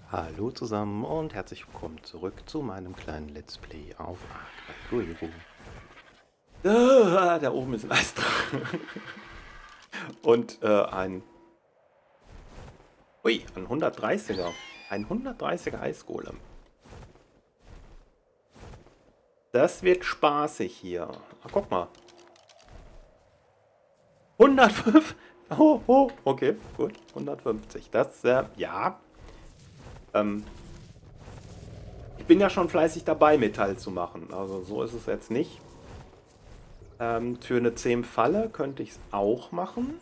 Hallo zusammen und herzlich willkommen zurück zu meinem kleinen Let's Play auf Ark Guero. Da oben ist ein Eisdrache. Und ein 130er. Ein 130er Eisgolem. Das wird spaßig hier. Ach, guck mal. 105. Oh, okay, gut. 150. Das, ja. Ich bin ja schon fleißig dabei, Metall zu machen. Also so ist es jetzt nicht. Für eine 10 Falle könnte ich es auch machen.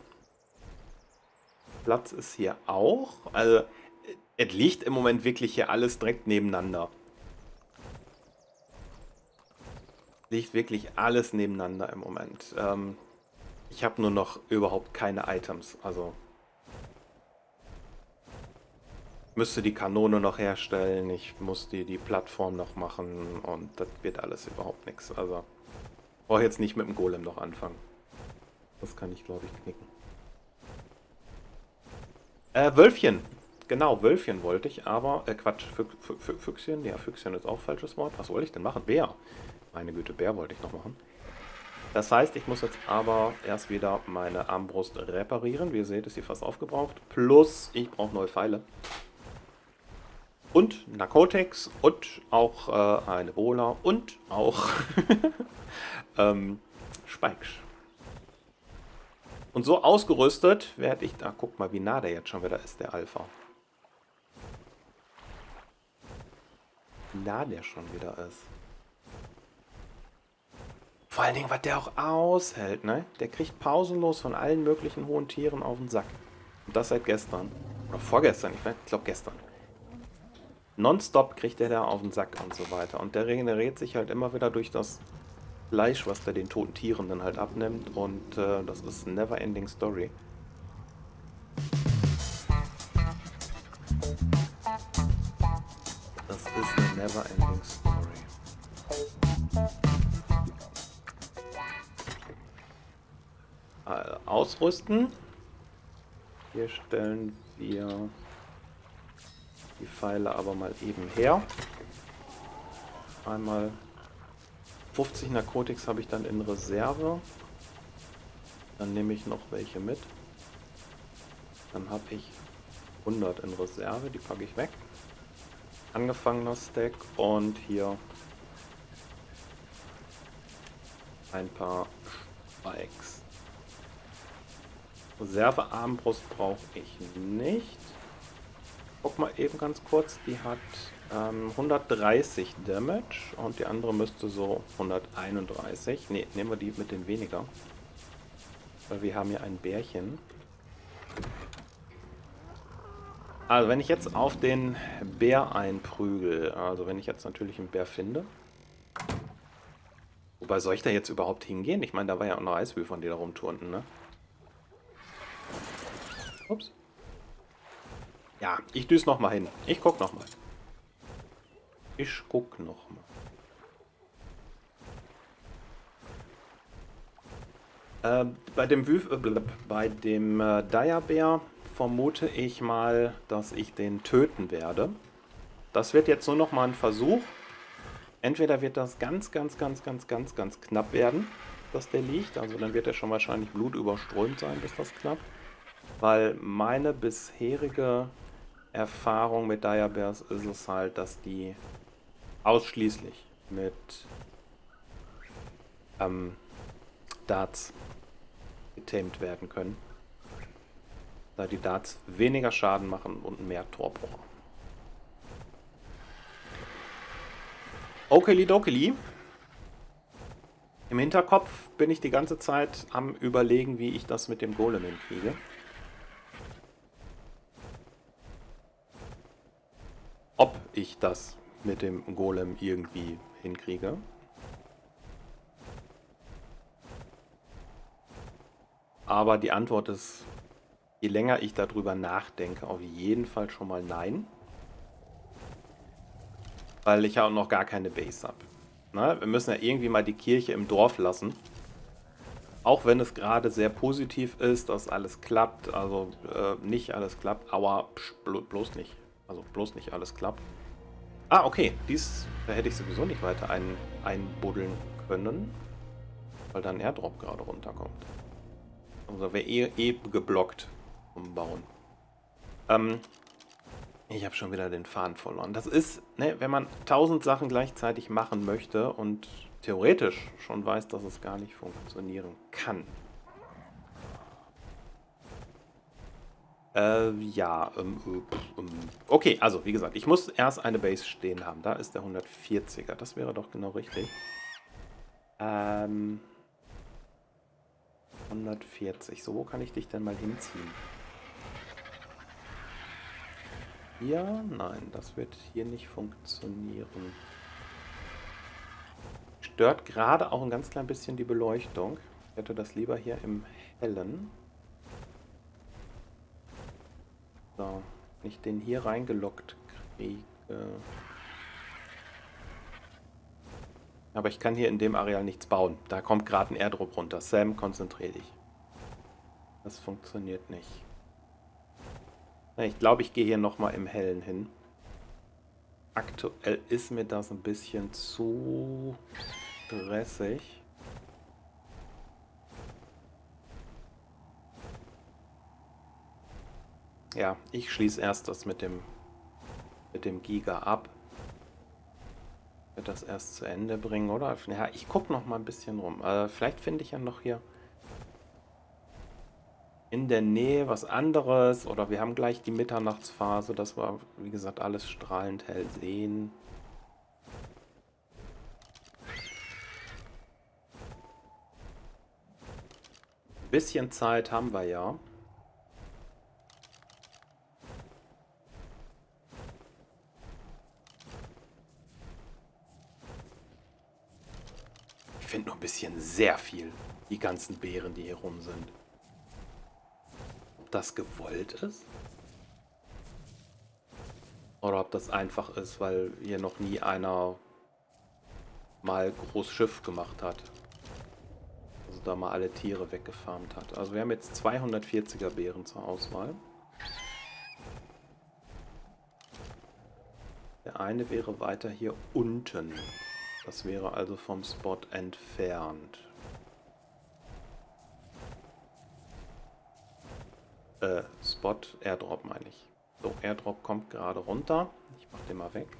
Platz ist hier auch. Also, es liegt im Moment wirklich hier alles direkt nebeneinander. Liegt wirklich alles nebeneinander im Moment. Ich habe nur noch überhaupt keine Items. Also, ich müsste die Kanone noch herstellen. Ich muss die Plattform noch machen. Und das wird alles überhaupt nichts. Also, brauche jetzt nicht mit dem Golem noch anfangen. Das kann ich, glaube ich, knicken. Wölfchen. Genau, Wölfchen wollte ich, aber, Quatsch, Füchschen. Ja, Füchschen ist auch falsches Wort. Was wollte ich denn machen? Bär. Meine Güte, Bär wollte ich noch machen. Das heißt, ich muss jetzt aber erst wieder meine Armbrust reparieren. Wie ihr seht, ist sie fast aufgebraucht. Plus, ich brauche neue Pfeile. Und Narcotics und auch eine Bola und auch Spikes. Und so ausgerüstet werde ich... Da guck mal, wie nah der jetzt schon wieder ist, der Alpha. Wie nah der schon wieder ist. Vor allen Dingen, was der auch aushält, ne? Der kriegt pausenlos von allen möglichen hohen Tieren auf den Sack. Und das seit gestern. Oder vorgestern, ich glaube gestern. Nonstop kriegt der da auf den Sack und so weiter. Und der regeneriert sich halt immer wieder durch das Fleisch, was der den toten Tieren dann halt abnimmt. Und das ist eine never-ending Story. Das ist eine never-ending Story. Ausrüsten. Hier stellen wir die Pfeile aber mal eben her. Einmal 50 Narcotics habe ich dann in Reserve. Dann nehme ich noch welche mit. Dann habe ich 100 in Reserve, die packe ich weg. Angefangener Stack und hier ein paar Spikes. Reservearmbrust brauche ich nicht. Guck mal eben ganz kurz, die hat 130 Damage und die andere müsste so 131. Ne, nehmen wir die mit den weniger. Weil wir haben hier ein Bärchen. Also wenn ich jetzt auf den Bär einprügel, also wenn ich jetzt natürlich einen Bär finde. Wobei soll ich da jetzt überhaupt hingehen? Ich meine, da war ja auch noch Eiswürfel, die da rumturnten, ne? Ups. Ja, ich düse noch mal hin. Ich guck noch mal. Ich guck noch mal. Bei dem Dire-Bär vermute ich mal, dass ich den töten werde. Das wird jetzt nur noch mal ein Versuch. Entweder wird das ganz knapp werden, dass der liegt. Also dann wird er schon wahrscheinlich blutüberströmt sein, bis das klappt. Weil meine bisherige Erfahrung mit Dire Bears ist es halt, dass die ausschließlich mit Darts getamed werden können. Da die Darts weniger Schaden machen und mehr Torbruch. Okeli-dokeli. Im Hinterkopf bin ich die ganze Zeit am Überlegen, wie ich das mit dem Golem hinkriege. Ob ich das mit dem Golem irgendwie hinkriege. Aber die Antwort ist, je länger ich darüber nachdenke, auf jeden Fall schon mal nein. Weil ich ja auch noch gar keine Base habe. Wir müssen ja irgendwie mal die Kirche im Dorf lassen. Auch wenn es gerade sehr positiv ist, dass alles klappt. Also nicht alles klappt, aber bloß nicht. Also bloß nicht alles klappt. Ah, okay. Da hätte ich sowieso nicht weiter einbuddeln können, weil da ein Airdrop gerade runterkommt. Also wäre eh geblockt vom Bauen. Ich habe schon wieder den Faden verloren. Das ist, ne, wenn man 1000 Sachen gleichzeitig machen möchte und theoretisch schon weiß, dass es gar nicht funktionieren kann. Ja, okay, also wie gesagt, ich muss erst eine Base stehen haben. Da ist der 140er. Das wäre doch genau richtig. 140. So, wo kann ich dich denn mal hinziehen? Hier? Nein, das wird hier nicht funktionieren. Stört gerade auch ein ganz klein bisschen die Beleuchtung. Ich hätte das lieber hier im Hellen. So, wenn ich den hier reingelockt kriege. Aber ich kann hier in dem Areal nichts bauen. Da kommt gerade ein Airdrop runter. Sam, konzentrier dich. Das funktioniert nicht. Ich glaube, ich gehe hier nochmal im Hellen hin. Aktuell ist mir das ein bisschen zu stressig. Ja, ich schließe erst das mit dem Giga ab. Ich werde das erst zu Ende bringen, oder? Ja, ich gucke noch mal ein bisschen rum. Vielleicht finde ich ja noch hier in der Nähe was anderes. Oder wir haben gleich die Mitternachtsphase, dass wir, wie gesagt, alles strahlend hell sehen. Ein bisschen Zeit haben wir ja. Ich finde nur ein bisschen sehr viel, die ganzen Beeren, die hier rum sind. Ob das gewollt ist? Oder ob das einfach ist, weil hier noch nie einer mal groß Schiff gemacht hat. Also da mal alle Tiere weggefarmt hat. Also wir haben jetzt 240er Beeren zur Auswahl. Der eine wäre weiter hier unten. Das wäre also vom Spot entfernt. Spot, Airdrop meine ich. So, Airdrop kommt gerade runter. Ich mache den mal weg.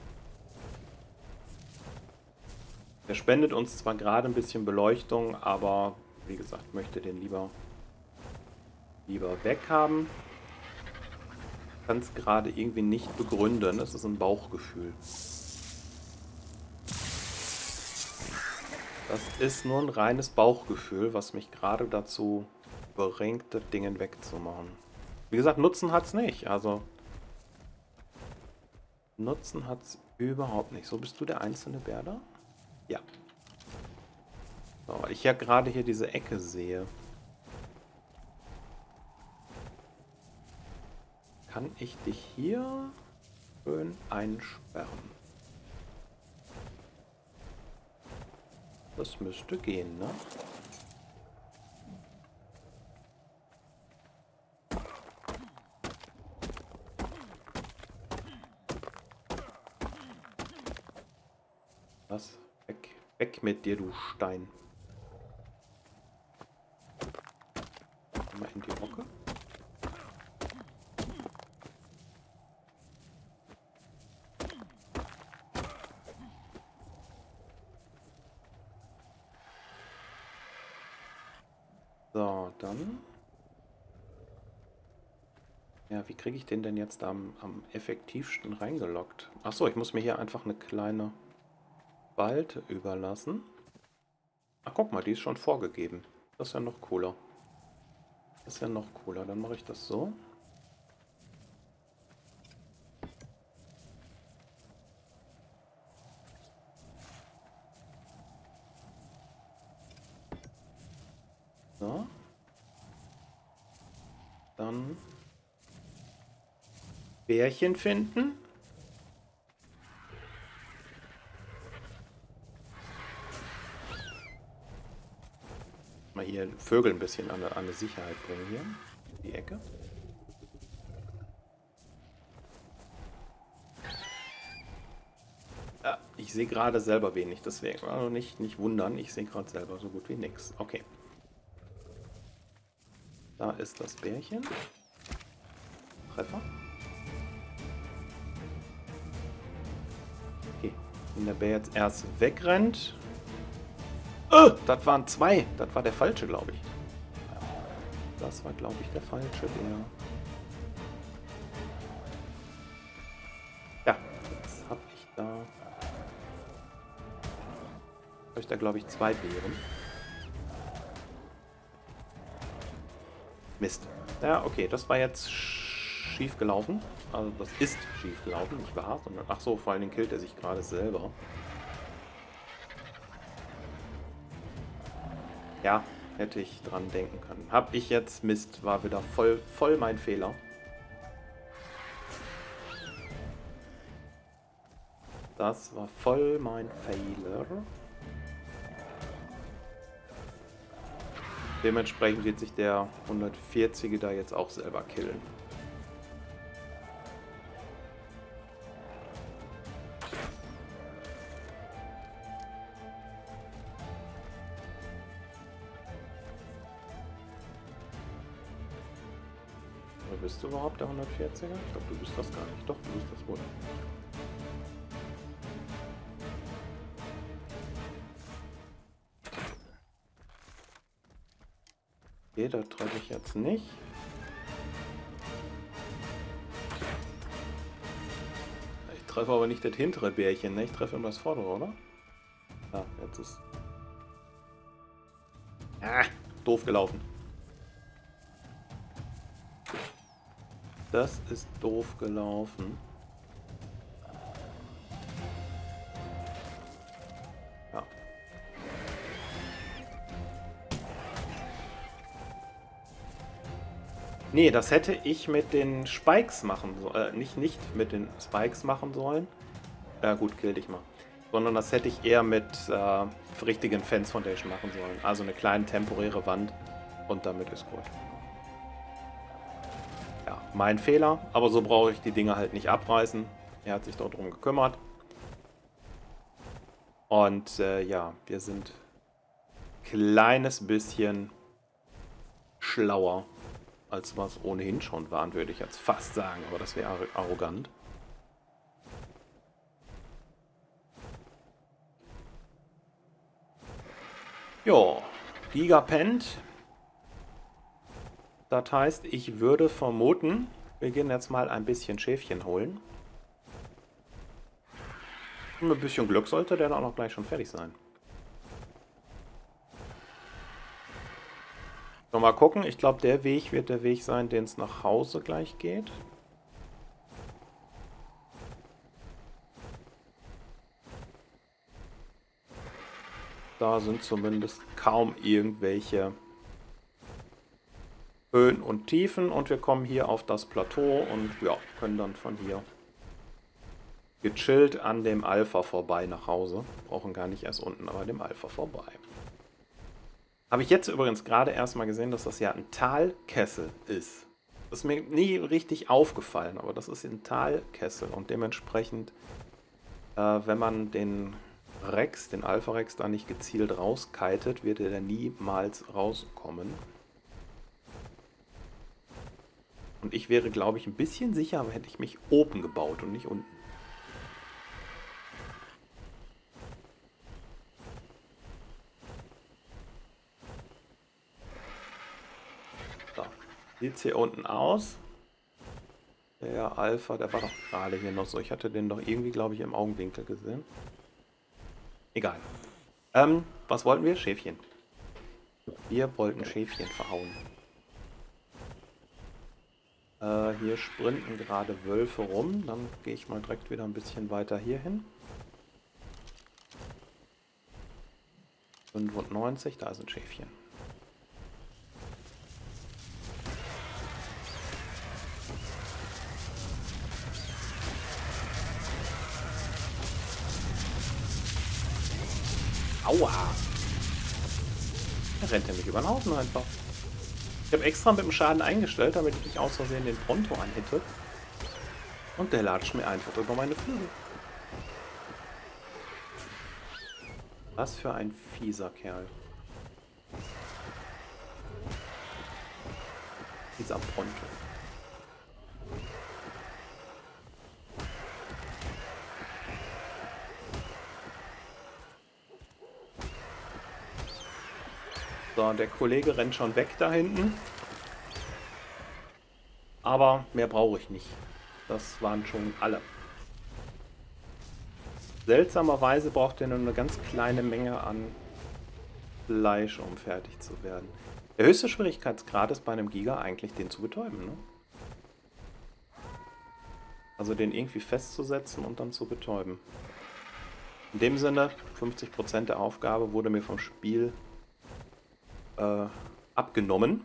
Der spendet uns zwar gerade ein bisschen Beleuchtung, aber wie gesagt, möchte den lieber weghaben. Ich kann es gerade irgendwie nicht begründen. Es ist ein Bauchgefühl. Das ist nur ein reines Bauchgefühl, was mich gerade dazu bringt, das Ding wegzumachen. Wie gesagt, Nutzen hat es nicht. Also Nutzen hat es überhaupt nicht. So, bist du der einzelne Bär da? Ja. So, weil ich ja gerade hier diese Ecke sehe. Kann ich dich hier schön einsperren? Das müsste gehen, ne? Was? Weg mit dir, du Stein. Mal in die Hocke. So, dann. Ja, wie kriege ich den denn jetzt am effektivsten reingeloggt? Achso, ich muss mir hier einfach eine kleine Spalte überlassen. Ach, guck mal, die ist schon vorgegeben. Das ist ja noch cooler. Das ist ja noch cooler. Dann mache ich das so. So. Dann Bärchen finden. Mal hier Vögel ein bisschen an eine Sicherheit bringen hier. Die Ecke. Ich sehe gerade selber wenig, deswegen also nicht wundern. Ich sehe gerade selber so gut wie nichts. Okay. Da ist das Bärchen. Treffer. Okay. Wenn der Bär jetzt erst wegrennt. Das waren 2. Das war der falsche, glaube ich. Das war, glaube ich, der falsche Bär. Ja, jetzt habe ich da... Habe ich da, glaube ich, 2 Bären. Mist. Ja, okay, das war jetzt schief gelaufen. Also das ist schief gelaufen, nicht wahr? Sondern, ach so, vor allen Dingen killt er sich gerade selber. Ja, hätte ich dran denken können. Hab ich jetzt Mist, war wieder voll mein Fehler. Das war voll mein Fehler. Dementsprechend wird sich der 140er da jetzt auch selber killen. Oder bist du überhaupt der 140er? Ich glaube, du bist das gar nicht. Doch, du bist das wohl. Okay, da treffe ich jetzt nicht. Ich treffe aber nicht das hintere Bärchen, ne? Ich treffe immer das vordere, oder? Ah, jetzt ist... Ah, doof gelaufen. Das ist doof gelaufen. Ja. Nee, das hätte ich mit den Spikes machen sollen. Nicht mit den Spikes machen sollen. Ja gut, kill dich mal. Sondern das hätte ich eher mit richtigen Fence Foundation machen sollen. Also eine kleine temporäre Wand und damit ist gut. Ja, mein Fehler. Aber so brauche ich die Dinger halt nicht abreißen. Er hat sich darum gekümmert. Und ja, wir sind ein kleines bisschen schlauer, als wir es ohnehin schon waren, würde ich jetzt fast sagen. Aber das wäre arrogant. Jo, Giga pennt. Das heißt, ich würde vermuten, wir gehen jetzt mal ein bisschen Schäfchen holen. Und mit ein bisschen Glück sollte der dann auch noch gleich schon fertig sein. So, mal gucken. Ich glaube, der Weg wird der Weg sein, den es nach Hause gleich geht. Da sind zumindest kaum irgendwelche Höhen und Tiefen. Und wir kommen hier auf das Plateau und ja, können dann von hier gechillt an dem Alpha vorbei nach Hause. Brauchen gar nicht erst unten, aber dem Alpha vorbei. Habe ich jetzt übrigens gerade erstmal gesehen, dass das ja ein Talkessel ist. Das ist mir nie richtig aufgefallen, aber das ist ein Talkessel und dementsprechend, wenn man den Rex, den Alpha Rex, da nicht gezielt rauskitet, wird er niemals rauskommen. Und ich wäre, glaube ich, ein bisschen sicher, hätte ich mich oben gebaut und nicht unten. Sieht es hier unten aus? Der Alpha, der war doch gerade hier noch so. Ich hatte den doch irgendwie, glaube ich, im Augenwinkel gesehen. Egal. Was wollten wir? Schäfchen. Wir wollten Schäfchen verhauen. Hier sprinten gerade Wölfe rum. Dann gehe ich mal direkt wieder ein bisschen weiter hier hin. 95, da sind Schäfchen. Aua! Da rennt er mich über den Haufen einfach. Ich habe extra mit dem Schaden eingestellt, damit ich nicht aus Versehen den Pronto anhitte. Und der latscht mir einfach über meine Flügel. Was für ein fieser Kerl. Dieser Poncho. So, der Kollege rennt schon weg da hinten. Aber mehr brauche ich nicht. Das waren schon alle. Seltsamerweise braucht er nur eine ganz kleine Menge an Fleisch, um fertig zu werden. Der höchste Schwierigkeitsgrad ist bei einem Giga eigentlich, den zu betäuben, ne? Also den irgendwie festzusetzen und dann zu betäuben. In dem Sinne, 50% der Aufgabe wurde mir vom Spiel abgenommen.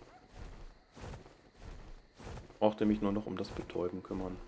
Brauchte mich nur noch um das Betäuben kümmern.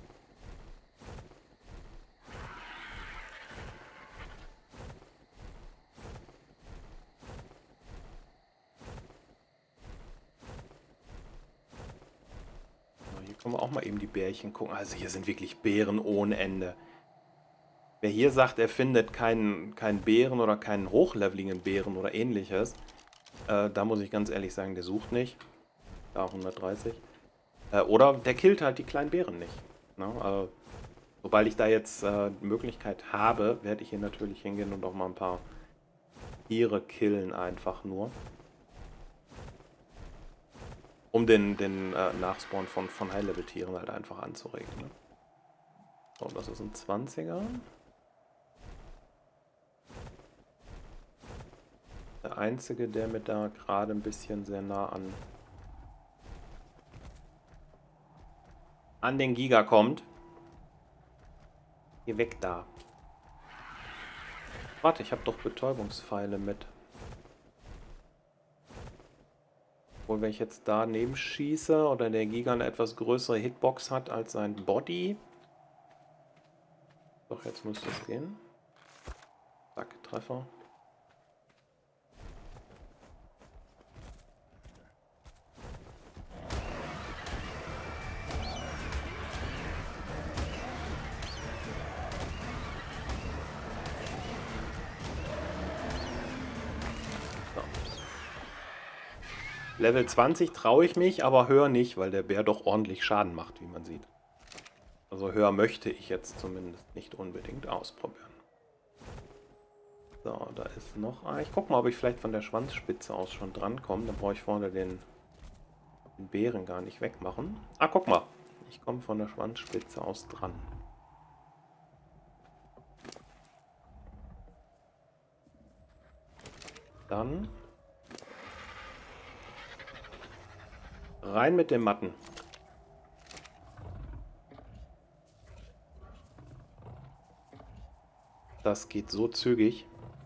Hier können wir auch mal eben die Bärchen gucken. Also hier sind wirklich Beeren ohne Ende. Wer hier sagt, er findet keinen Bären oder keinen hochleveligen Bären oder ähnliches, da muss ich ganz ehrlich sagen, der sucht nicht. Da 130. Oder der killt halt die kleinen Bären nicht. Ne? Sobald ich da jetzt die Möglichkeit habe, werde ich hier natürlich hingehen und auch mal ein paar Tiere killen einfach nur. Um den Nachspawn von High-Level-Tieren halt einfach anzuregen. Ne? So, das ist ein 20er. Der einzige, der mir da gerade ein bisschen sehr nah an den Giga kommt. Geh weg da. Warte, ich habe doch Betäubungspfeile mit. Obwohl, wenn ich jetzt daneben schieße oder der Giga eine etwas größere Hitbox hat als sein Body. Doch, jetzt müsste es gehen. Zack, Treffer. Level 20 traue ich mich, aber höher nicht, weil der Bär doch ordentlich Schaden macht, wie man sieht. Also höher möchte ich jetzt zumindest nicht unbedingt ausprobieren. So, da ist noch ein. Ich gucke mal, ob ich vielleicht von der Schwanzspitze aus schon drankomme. Dann brauche ich vorne den Bären gar nicht wegmachen. Ah, guck mal. Ich komme von der Schwanzspitze aus dran. Dann rein mit dem Matten. Das geht so zügig.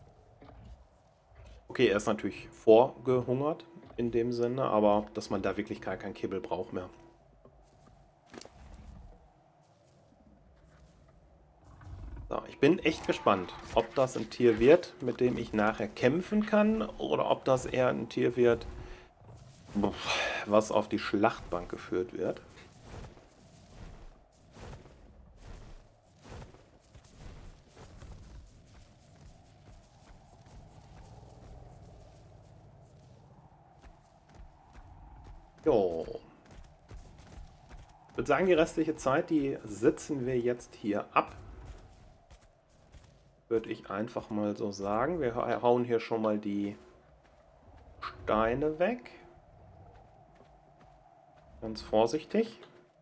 Okay, er ist natürlich vorgehungert in dem Sinne, aber dass man da wirklich gar kein Kibbel braucht mehr. So, ich bin echt gespannt, ob das ein Tier wird, mit dem ich nachher kämpfen kann, oder ob das eher ein Tier wird, was auf die Schlachtbank geführt wird. Jo. Ich würde sagen, die restliche Zeit, die sitzen wir jetzt hier ab. Würde ich einfach mal so sagen. Wir hauen hier schon mal die Steine weg. Ganz vorsichtig.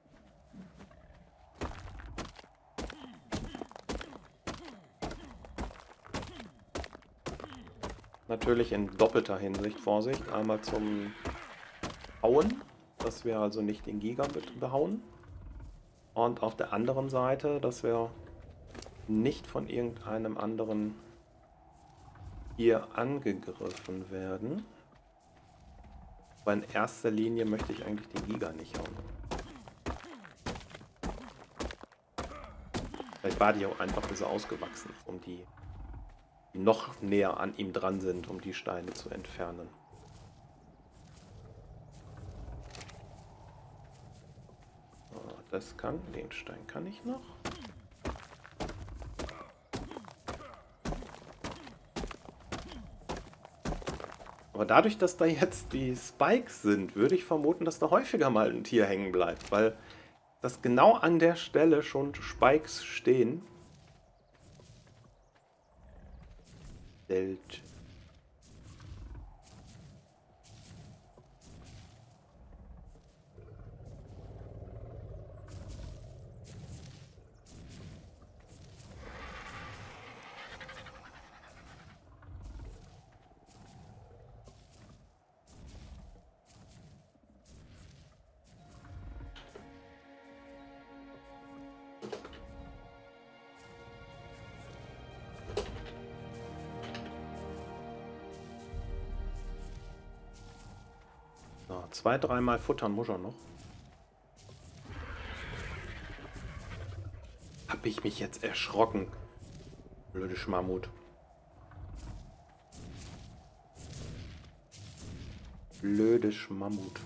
Natürlich in doppelter Hinsicht Vorsicht. Einmal zum Hauen, dass wir also nicht den Giga behauen. Und auf der anderen Seite, dass wir nicht von irgendeinem anderen hier angegriffen werden. Aber in erster Linie möchte ich eigentlich den Giga nicht hauen. Vielleicht war die auch einfach ein bisschen ausgewachsen, um die noch näher an ihm dran sind, um die Steine zu entfernen. Das kann, den Stein kann ich noch. Aber dadurch, dass da jetzt die Spikes sind, würde ich vermuten, dass da häufiger mal ein Tier hängen bleibt, weil das genau an der Stelle schon Spikes stehen. Welt. So, 2-, 3-mal futtern muss er noch. Hab ich mich jetzt erschrocken. Blöde Schmammut. Blöde Schmammut.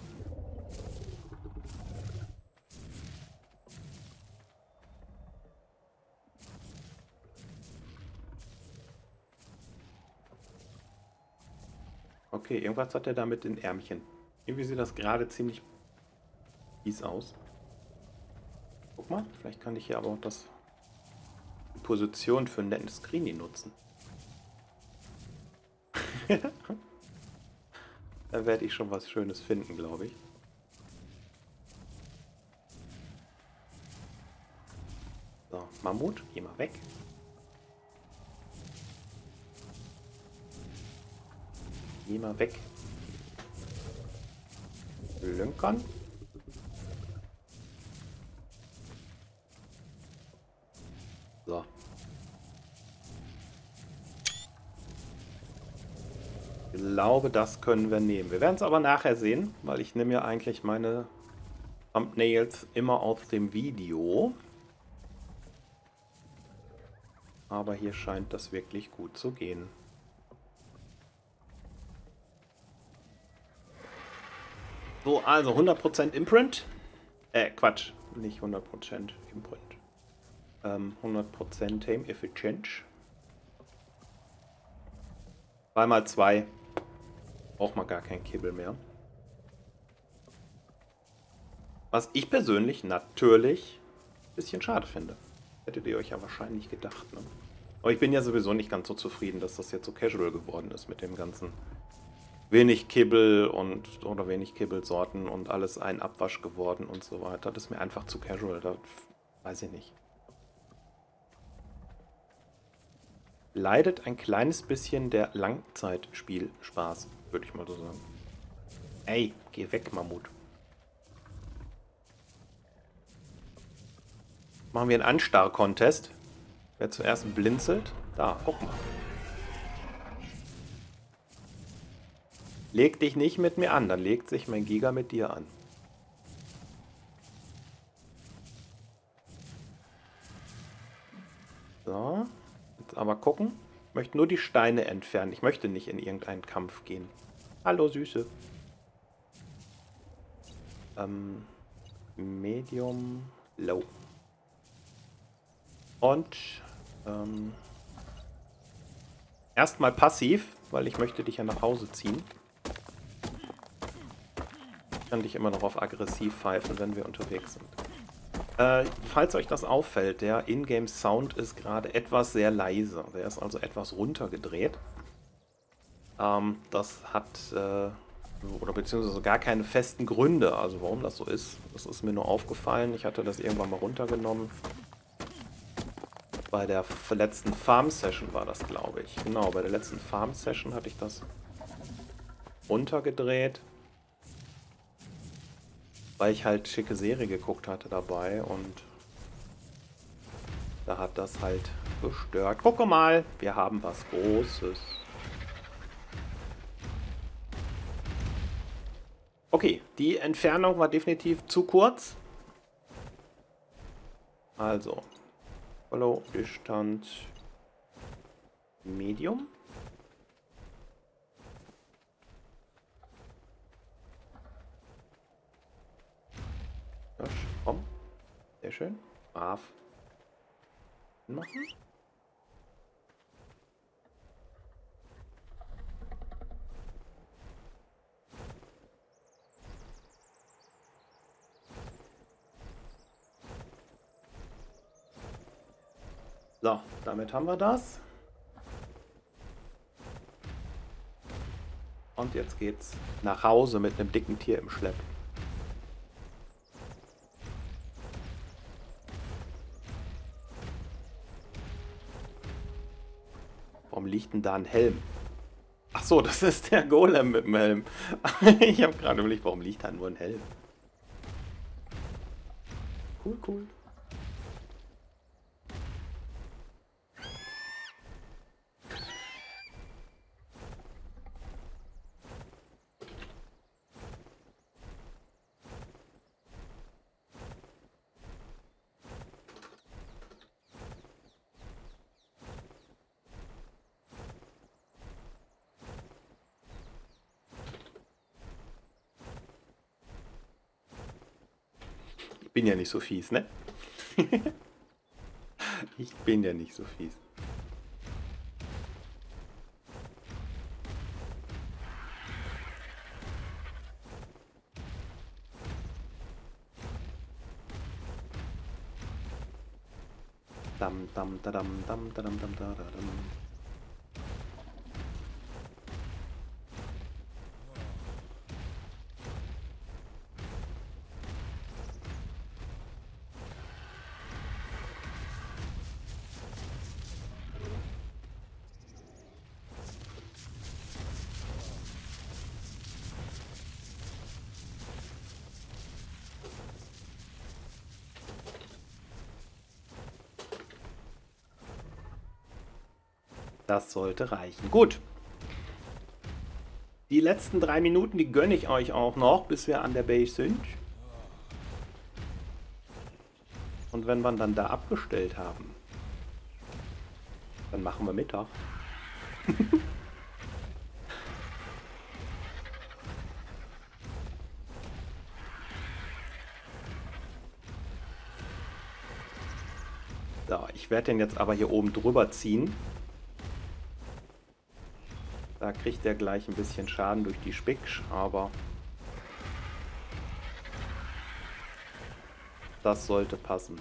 Okay, irgendwas hat er da mit den Ärmchen. Irgendwie sieht das gerade ziemlich fies aus. Guck mal, vielleicht kann ich hier aber auch die Position für einen netten Screenie nutzen. Da werde ich schon was Schönes finden, glaube ich. So, Mammut, geh mal weg. Geh mal weg. Lünkern. So. Ich glaube, das können wir nehmen. Wir werden es aber nachher sehen, weil ich nehme ja eigentlich meine Thumbnails immer aus dem Video. Aber hier scheint das wirklich gut zu gehen. So, also 100% Imprint. Quatsch, nicht 100% Imprint. 100% Tame Efficient. 2x2. Braucht man gar kein Kibbel mehr. Was ich persönlich natürlich ein bisschen schade finde. Hättet ihr euch ja wahrscheinlich gedacht, ne? Aber ich bin ja sowieso nicht ganz so zufrieden, dass das jetzt so casual geworden ist mit dem ganzen wenig Kibbel oder wenig Kibbelsorten und alles ein Abwasch geworden und so weiter. Das ist mir einfach zu casual, da weiß ich nicht. Leidet ein kleines bisschen der Langzeitspielspaß, würde ich mal so sagen. Ey, geh weg, Mammut. Machen wir einen Anstarr-Contest. Wer zuerst blinzelt? Da, guck mal. Leg dich nicht mit mir an, dann legt sich mein Giga mit dir an. So, jetzt aber gucken. Ich möchte nur die Steine entfernen. Ich möchte nicht in irgendeinen Kampf gehen. Hallo, Süße. Medium, Low. Und erstmal passiv, weil ich möchte dich ja nach Hause ziehen. Ich kann dich immer noch auf aggressiv pfeifen, wenn wir unterwegs sind. Falls euch das auffällt, der Ingame-Sound ist gerade etwas sehr leise. Der ist also etwas runtergedreht. Das hat, oder beziehungsweise gar keine festen Gründe, also warum das so ist. Das ist mir nur aufgefallen. Ich hatte das irgendwann mal runtergenommen. Bei der letzten Farm-Session war das, glaube ich. Genau, bei der letzten Farm-Session hatte ich das runtergedreht. Weil ich halt schicke Serie geguckt hatte dabei und da hat das halt gestört. Guck mal, wir haben was Großes. Okay, die Entfernung war definitiv zu kurz. Also, Follow Distanz Medium. Ja, komm. Sehr schön. Brav. Machen. So, damit haben wir das. Und jetzt geht's nach Hause mit einem dicken Tier im Schlepp. Warum liegt denn da ein Helm? Ach so, das ist der Golem mit dem Helm. Ich habe gerade überlegt, warum liegt da nur ein Helm? Cool, cool. Ich bin ja nicht so fies, ne? Ich bin ja nicht so fies. Dam, dam, dadam, dam, dadam, dam, dadam. Das sollte reichen. Gut. Die letzten 3 Minuten, die gönne ich euch auch noch, bis wir an der Base sind. Und wenn wir dann da abgestellt haben, dann machen wir Mittag. So, ich werde den jetzt aber hier oben drüber ziehen. Da kriegt er gleich ein bisschen Schaden durch die Spiksch, aber das sollte passen.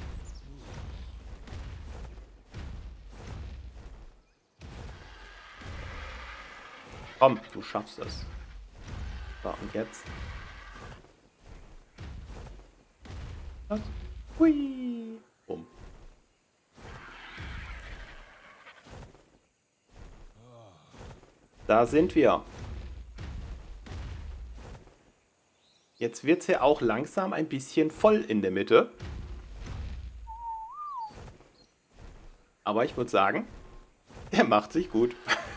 Komm, du schaffst es. So, und jetzt? Was? Hui! Bumm. Da sind wir. Jetzt wird es ja auch langsam ein bisschen voll in der Mitte. Aber ich würde sagen, der macht sich gut.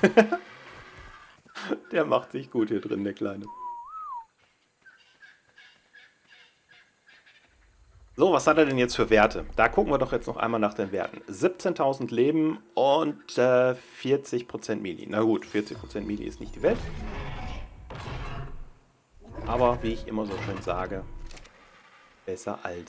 Der macht sich gut hier drin, der Kleine. So, was hat er denn jetzt für Werte? Da gucken wir doch jetzt noch einmal nach den Werten. 17.000 Leben und 40% Melee. Na gut, 40% Melee ist nicht die Welt. Aber wie ich immer so schön sage, besser als.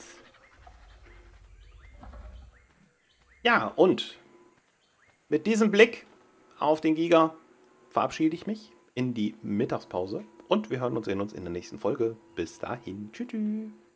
Ja, und mit diesem Blick auf den Giga verabschiede ich mich in die Mittagspause. Und wir hören und sehen uns in der nächsten Folge. Bis dahin. Tschüss.